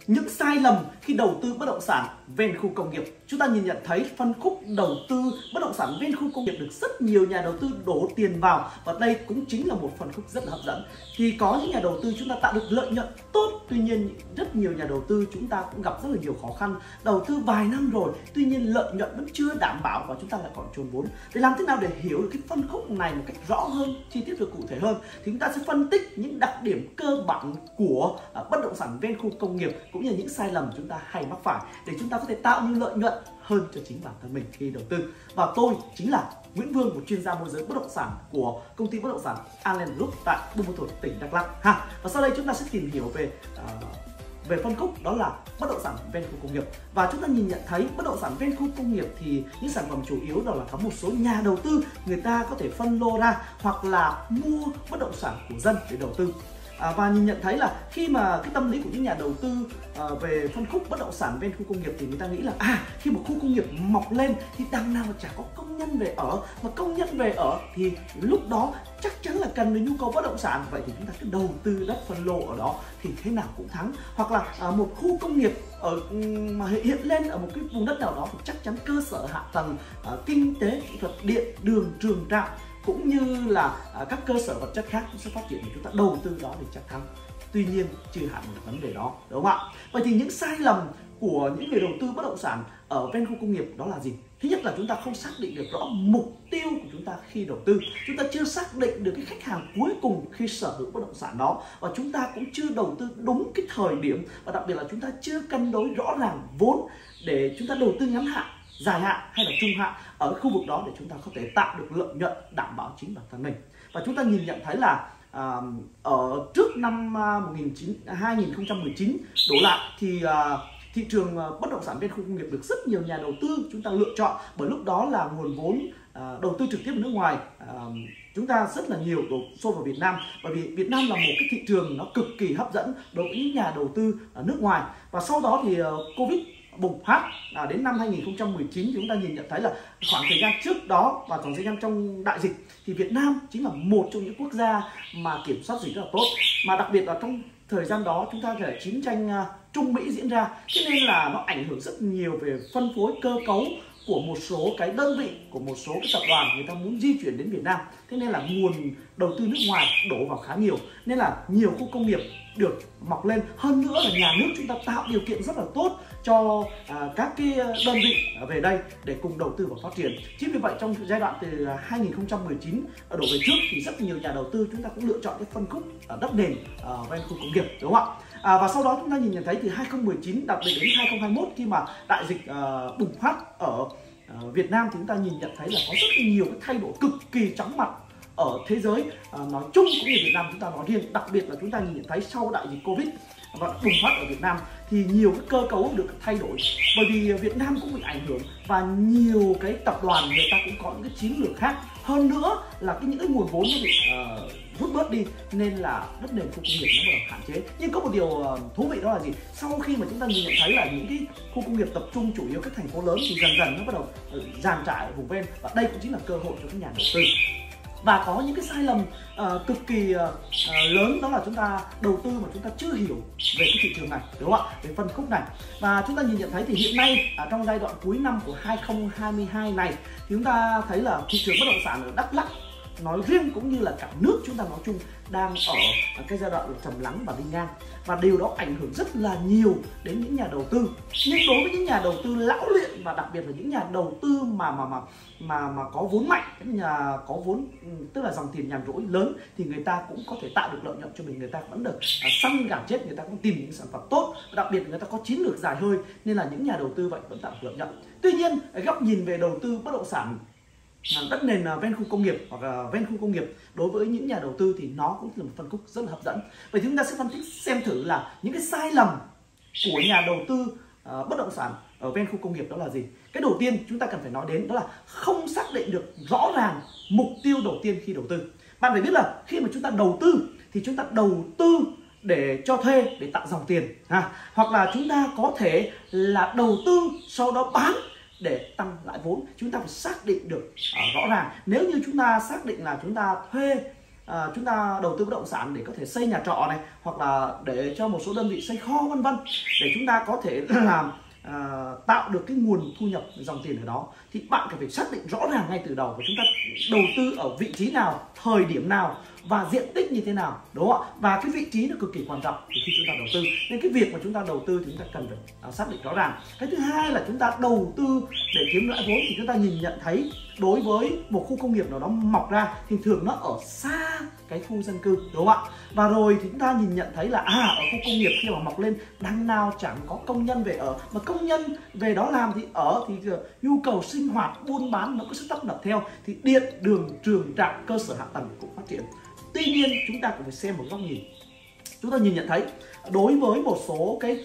những sai lầm khi đầu tư bất động sản ven khu công nghiệp. Chúng ta nhìn nhận thấy phân khúc đầu tư bất động sản ven khu công nghiệp được rất nhiều nhà đầu tư đổ tiền vào, và đây cũng chính là một phân khúc rất là hấp dẫn. Thì có những nhà đầu tư chúng ta tạo được lợi nhuận tốt, tuy nhiên rất nhiều nhà đầu tư chúng ta cũng gặp rất là nhiều khó khăn, đầu tư vài năm rồi tuy nhiên lợi nhuận vẫn chưa đảm bảo và chúng ta lại còn trốn vốn. Để làm thế nào để hiểu được cái phân khúc này một cách rõ hơn, chi tiết và cụ thể hơn, thì chúng ta sẽ phân tích những đặc điểm cơ bản của bất động sản ven khu công nghiệp cũng như những sai lầm chúng ta hay mắc phải để chúng ta có thể tạo những lợi nhuận hơn cho chính bản thân mình khi đầu tư. Và tôi chính là Nguyễn Vương, một chuyên gia môi giới bất động sản của công ty bất động sản Allen Group tại Buôn Ma Thuột, tỉnh Đắk Lắk ha. Và sau đây chúng ta sẽ tìm hiểu về phân khúc đó là bất động sản ven khu công nghiệp. Và chúng ta nhìn nhận thấy bất động sản ven khu công nghiệp thì những sản phẩm chủ yếu đó là có một số nhà đầu tư người ta có thể phân lô ra hoặc là mua bất động sản của dân để đầu tư. Và nhìn nhận thấy là khi mà cái tâm lý của những nhà đầu tư về phân khúc bất động sản ven khu công nghiệp thì người ta nghĩ là khi một khu công nghiệp mọc lên thì đằng nào mà chả có công nhân về ở, mà công nhân về ở thì lúc đó chắc chắn là cần đến nhu cầu bất động sản, vậy thì chúng ta cứ đầu tư đất phân lô ở đó thì thế nào cũng thắng. Hoặc là một khu công nghiệp mà hiện lên ở một cái vùng đất nào đó thì chắc chắn cơ sở hạ tầng kinh tế, kỹ thuật, điện, đường, trường trạm cũng như là các cơ sở vật chất khác cũng sẽ phát triển để chúng ta đầu tư đó để chắc thắng. Tuy nhiên chưa hẳn là vấn đề đó, đúng không ạ? Vậy thì những sai lầm của những người đầu tư bất động sản ở ven khu công nghiệp đó là gì? Thứ nhất là chúng ta không xác định được rõ mục tiêu của chúng ta khi đầu tư. Chúng ta chưa xác định được cái khách hàng cuối cùng khi sở hữu bất động sản đó, và chúng ta cũng chưa đầu tư đúng cái thời điểm, và đặc biệt là chúng ta chưa cân đối rõ ràng vốn để chúng ta đầu tư ngắn hạn, dài hạn hay là trung hạn ở khu vực đó để chúng ta có thể tạo được lợi nhuận đảm bảo chính bản thân mình. Và chúng ta nhìn nhận thấy là ở trước năm 2019 đổ lại thì thị trường bất động sản ven khu công nghiệp được rất nhiều nhà đầu tư chúng ta lựa chọn, bởi lúc đó là nguồn vốn đầu tư trực tiếp ở nước ngoài chúng ta rất là nhiều đổ xô vào Việt Nam, bởi vì Việt Nam là một cái thị trường nó cực kỳ hấp dẫn đối với những nhà đầu tư ở nước ngoài. Và sau đó thì Covid bùng phát đến năm 2019 thì chúng ta nhìn nhận thấy là khoảng thời gian trước đó và khoảng thời gian trong đại dịch thì Việt Nam chính là một trong những quốc gia mà kiểm soát dịch rất là tốt, mà đặc biệt là trong thời gian đó chúng ta thấy chiến tranh Trung Mỹ diễn ra, cho nên là nó ảnh hưởng rất nhiều về phân phối cơ cấu của một số cái đơn vị, của một số cái tập đoàn người ta muốn di chuyển đến Việt Nam. Thế nên là nguồn đầu tư nước ngoài đổ vào khá nhiều, nên là nhiều khu công nghiệp được mọc lên. Hơn nữa là nhà nước chúng ta tạo điều kiện rất là tốt cho các cái đơn vị về đây để cùng đầu tư và phát triển. Chính vì vậy trong giai đoạn từ 2019 đổ về trước thì rất nhiều nhà đầu tư chúng ta cũng lựa chọn cái phân khúc đất nền ven khu công nghiệp, đúng không ạ? Và sau đó chúng ta nhìn nhận thấy từ 2019 đặc biệt đến 2021 khi mà đại dịch bùng phát ở Việt Nam thì chúng ta nhìn nhận thấy là có rất nhiều cái thay đổi cực kỳ chóng mặt ở thế giới nói chung cũng như Việt Nam chúng ta nói riêng. Đặc biệt là chúng ta nhìn nhận thấy sau đại dịch Covid và bùng phát ở Việt Nam thì nhiều cái cơ cấu được thay đổi, bởi vì Việt Nam cũng bị ảnh hưởng và nhiều cái tập đoàn người ta cũng có những cái chiến lược khác. Hơn nữa là những cái nguồn vốn nó bị rút bớt đi, nên là đất nền khu công nghiệp nó bắt đầu hạn chế. Nhưng có một điều thú vị đó là gì? Sau khi mà chúng ta nhìn nhận thấy là những cái khu công nghiệp tập trung chủ yếu các thành phố lớn thì dần dần nó bắt đầu dàn trải ở vùng ven, và đây cũng chính là cơ hội cho các nhà đầu tư. Và có những cái sai lầm cực kỳ lớn đó là chúng ta đầu tư mà chúng ta chưa hiểu về cái thị trường này, đúng không ạ? Về phân khúc này. Và chúng ta nhìn nhận thấy thì hiện nay trong giai đoạn cuối năm của 2022 này thì chúng ta thấy là thị trường bất động sản ở Đắk Lắk nói riêng cũng như là cả nước chúng ta nói chung đang ở cái giai đoạn trầm lắng và đi ngang, và điều đó ảnh hưởng rất là nhiều đến những nhà đầu tư. Nhưng đối với những nhà đầu tư lão luyện và đặc biệt là những nhà đầu tư mà có vốn mạnh, nhà có vốn tức là dòng tiền nhàn rỗi lớn thì người ta cũng có thể tạo được lợi nhuận cho mình, người ta vẫn được săn gà chết, người ta cũng tìm những sản phẩm tốt, đặc biệt là người ta có chiến lược dài hơi nên là những nhà đầu tư vậy vẫn tạo được lợi nhuận. Tuy nhiên góc nhìn về đầu tư bất động sản đất nền ven khu công nghiệp hoặc là ven khu công nghiệp đối với những nhà đầu tư thì nó cũng là một phân khúc rất là hấp dẫn. Vậy thì chúng ta sẽ phân tích xem thử là những cái sai lầm của nhà đầu tư bất động sản ở ven khu công nghiệp đó là gì. Cái đầu tiên chúng ta cần phải nói đến đó là không xác định được rõ ràng mục tiêu đầu tiên khi đầu tư. Bạn phải biết là khi mà chúng ta đầu tư thì chúng ta đầu tư để cho thuê, để tạo dòng tiền hoặc là chúng ta có thể là đầu tư sau đó bán để tăng lãi vốn. Chúng ta phải xác định được rõ ràng. Nếu như chúng ta xác định là chúng ta thuê chúng ta đầu tư bất động sản để có thể xây nhà trọ này, hoặc là để cho một số đơn vị xây kho vân vân, để chúng ta có thể làm tạo được cái nguồn thu nhập dòng tiền ở đó, thì bạn cần phải xác định rõ ràng ngay từ đầu và chúng ta đầu tư ở vị trí nào, thời điểm nào và diện tích như thế nào, đúng không ạ? Và cái vị trí nó cực kỳ quan trọng khi chúng ta đầu tư. Nên cái việc mà chúng ta đầu tư thì chúng ta cần phải xác định rõ ràng. Cái thứ hai là chúng ta đầu tư để kiếm lãi vốn, thì chúng ta nhìn nhận thấy đối với một khu công nghiệp nào đó mọc ra thì thường nó ở xa cái khu dân cư, đúng không ạ? Và rồi thì chúng ta nhìn nhận thấy là ở khu công nghiệp khi mà mọc lên đằng nào chẳng có công nhân về ở, mà công nhân về đó làm thì ở thì nhu cầu sinh hoạt buôn bán nó có sự tấp nập theo, thì điện đường trường trạm cơ sở hạ tầng cũng phát triển. Tuy nhiên chúng ta cũng phải xem một góc nhìn. Chúng ta nhìn nhận thấy đối với một số cái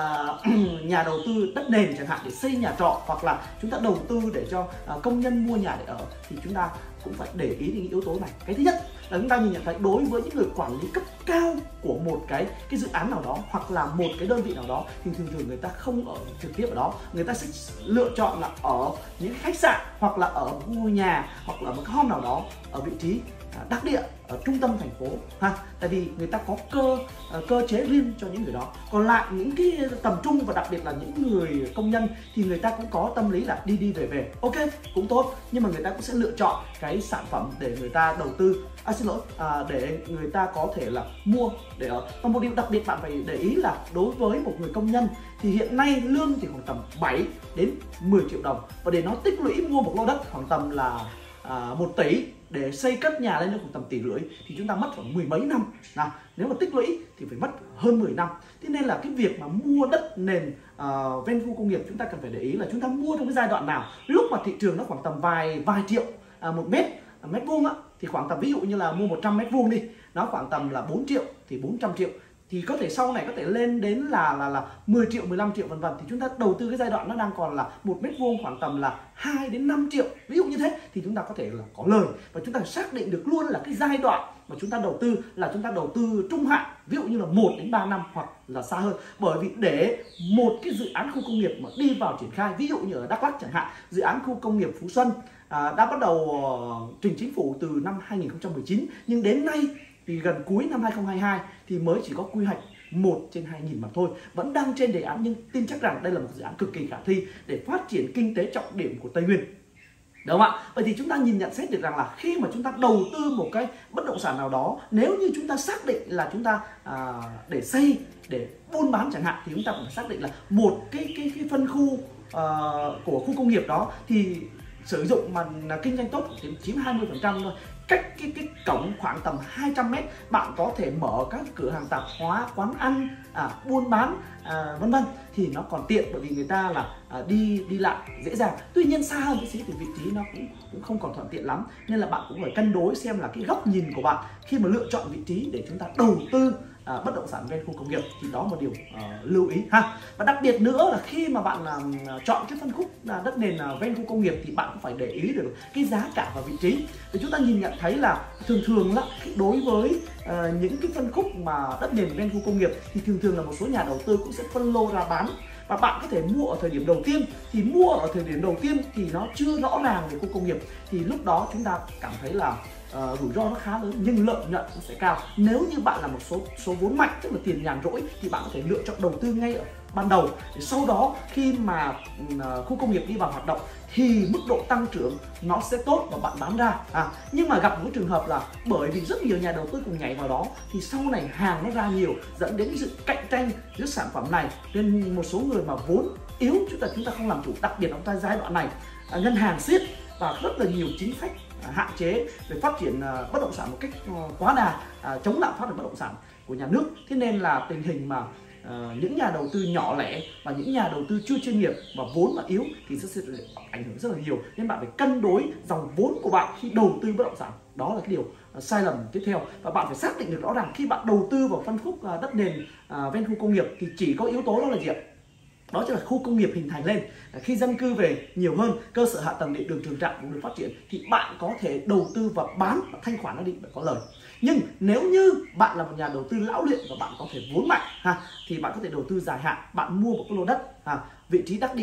nhà đầu tư đất nền chẳng hạn để xây nhà trọ, hoặc là chúng ta đầu tư để cho công nhân mua nhà để ở, thì chúng ta cũng phải để ý đến những yếu tố này. Cái thứ nhất là chúng ta nhìn nhận thấy đối với những người quản lý cấp cao của một cái dự án nào đó, hoặc là một cái đơn vị nào đó, thì thường thường người ta không ở trực tiếp ở đó, người ta sẽ lựa chọn là ở những khách sạn, hoặc là ở một ngôi nhà, hoặc là một cái home nào đó ở vị trí đắc địa ở trung tâm thành phố ha. Tại vì người ta có cơ chế riêng cho những người đó. Còn lại những cái tầm trung và đặc biệt là những người công nhân thì người ta cũng có tâm lý là đi về. Ok, cũng tốt, nhưng mà người ta cũng sẽ lựa chọn cái sản phẩm để người ta đầu tư, để người ta có thể là mua để ở. Và một điều đặc biệt bạn phải để ý là đối với một người công nhân thì hiện nay lương thì khoảng tầm 7 đến 10 triệu đồng, và để nó tích lũy mua một lô đất khoảng tầm là 1 tỷ để xây cất nhà lên đến khoảng tầm 1,5 tỷ thì chúng ta mất khoảng mười mấy năm. Nếu mà tích lũy thì phải mất hơn 10 năm. Thế nên là cái việc mà mua đất nền ven khu công nghiệp chúng ta cần phải để ý là chúng ta mua trong cái giai đoạn nào. Lúc mà thị trường nó khoảng tầm vài triệu một mét vuông thì khoảng tầm, ví dụ như là mua 100 mét vuông đi, nó khoảng tầm là 4 triệu thì 400 triệu, thì có thể sau này có thể lên đến là 10 triệu, 15 triệu vân vân, thì chúng ta đầu tư cái giai đoạn nó đang còn là 1 mét vuông khoảng tầm là 2 đến 5 triệu, ví dụ như thế, thì chúng ta có thể là có lời. Và chúng ta xác định được luôn là cái giai đoạn mà chúng ta đầu tư là chúng ta đầu tư trung hạn, ví dụ như là 1 đến 3 năm hoặc là xa hơn. Bởi vì để một cái dự án khu công nghiệp mà đi vào triển khai, ví dụ như ở Đắk Lắk chẳng hạn, dự án khu công nghiệp Phú Xuân đã bắt đầu trình chính phủ từ năm 2019, nhưng đến nay thì gần cuối năm 2022 thì mới chỉ có quy hoạch 1/2000 mà thôi, vẫn đang trên đề án, nhưng tin chắc rằng đây là một dự án cực kỳ khả thi để phát triển kinh tế trọng điểm của Tây Nguyên. Đúng không ạ? Vậy thì chúng ta nhìn nhận xét được rằng là khi mà chúng ta đầu tư một cái bất động sản nào đó, nếu như chúng ta xác định là chúng ta để xây, để buôn bán chẳng hạn, thì chúng ta cũng phải xác định là một cái phân khu của khu công nghiệp đó thì sử dụng mà kinh doanh tốt thì chiếm 20% thôi. Cách cái cổng khoảng tầm 200 m bạn có thể mở các cửa hàng tạp hóa, quán ăn, buôn bán vân vân, thì nó còn tiện, bởi vì người ta là đi lại dễ dàng. Tuy nhiên xa hơn tí xíu thì vị trí nó cũng không còn thuận tiện lắm, nên là bạn cũng phải cân đối xem là cái góc nhìn của bạn khi mà lựa chọn vị trí để chúng ta đầu tư bất động sản ven khu công nghiệp, thì đó một điều lưu ý ha. Và đặc biệt nữa là khi mà bạn chọn cái phân khúc đất nền ven khu công nghiệp thì bạn cũng phải để ý được cái giá cả và vị trí. Thì chúng ta nhìn nhận thấy là thường là đối với những cái phân khúc mà đất nền ven khu công nghiệp thì thường là một số nhà đầu tư cũng sẽ phân lô ra bán. Và bạn có thể mua ở thời điểm đầu tiên, thì mua ở thời điểm đầu tiên thì nó chưa rõ ràng về khu công nghiệp, thì lúc đó chúng ta cảm thấy là rủi ro nó khá lớn nhưng lợi nhuận nó sẽ cao. Nếu như bạn là một số vốn mạnh, tức là tiền nhàn rỗi, thì bạn có thể lựa chọn đầu tư ngay ở ban đầu, để sau đó khi mà khu công nghiệp đi vào hoạt động thì mức độ tăng trưởng nó sẽ tốt và bạn bán ra. Nhưng mà gặp một trường hợp là bởi vì rất nhiều nhà đầu tư cùng nhảy vào đó thì sau này hàng nó ra nhiều, dẫn đến sự cạnh tranh giữa sản phẩm này, nên một số người mà vốn yếu chúng ta không làm chủ, đặc biệt trong giai đoạn này ngân hàng siết và rất là nhiều chính sách hạn chế về phát triển bất động sản một cách quá đà, chống lạm phát của bất động sản của nhà nước. Thế nên là tình hình mà những nhà đầu tư nhỏ lẻ và những nhà đầu tư chưa chuyên nghiệp và vốn mà yếu thì sẽ ảnh hưởng rất là nhiều. Nên bạn phải cân đối dòng vốn của bạn khi đầu tư bất động sản. Đó là cái điều sai lầm tiếp theo. Và bạn phải xác định được rõ ràng khi bạn đầu tư vào phân khúc đất nền ven khu công nghiệp thì chỉ có yếu tố đó là gì ạ? Đó chính là khu công nghiệp hình thành lên, khi dân cư về nhiều hơn, cơ sở hạ tầng điện đường trường trạm cũng được phát triển, thì bạn có thể đầu tư và bán và thanh khoản nó đi để có lời. Nhưng nếu như bạn là một nhà đầu tư lão luyện và bạn có thể vốn mạnh thì bạn có thể đầu tư dài hạn, bạn mua một cái lô đất vị trí đắc địa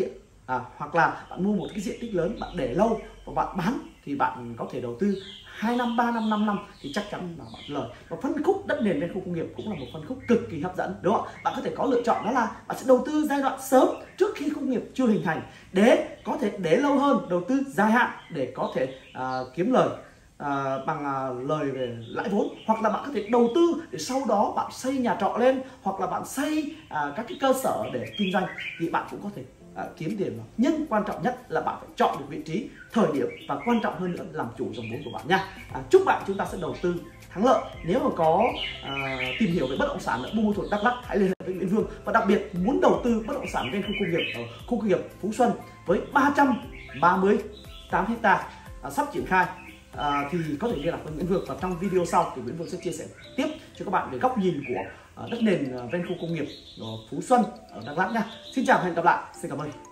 hoặc là bạn mua một cái diện tích lớn, bạn để lâu và bạn bán thì bạn có thể đầu tư 2 năm, 3 năm, 5 năm thì chắc chắn là bạn lời. Và phân khúc đất nền ven khu công nghiệp cũng là một phân khúc cực kỳ hấp dẫn, đúng không ạ? Bạn có thể có lựa chọn đó là bạn sẽ đầu tư giai đoạn sớm trước khi công nghiệp chưa hình thành để có thể để lâu hơn, đầu tư dài hạn để có thể kiếm lời bằng lời về lãi vốn, hoặc là bạn có thể đầu tư để sau đó bạn xây nhà trọ lên, hoặc là bạn xây các cái cơ sở để kinh doanh thì bạn cũng có thể kiếm tiền. Nhưng quan trọng nhất là bạn phải chọn được vị trí, thời điểm và quan trọng hơn nữa làm chủ dòng vốn của bạn nha. Chúc bạn chúng ta sẽ đầu tư thắng lợi. Nếu mà có tìm hiểu về bất động sản ở Buôn Ma Thuột, Đắk Lắk, hãy liên hệ với Nguyễn Vương. Và đặc biệt muốn đầu tư bất động sản ven khu công nghiệp ở khu công nghiệp Phú Xuân với 338 ha sắp triển khai thì có thể liên lạc với Nguyễn Vương. Và trong video sau thì Nguyễn Vương sẽ chia sẻ tiếp cho các bạn về góc nhìn của đất nền ven khu công nghiệp Phú Xuân ở Đắk Lắk nha. Xin chào và hẹn gặp lại. Xin cảm ơn.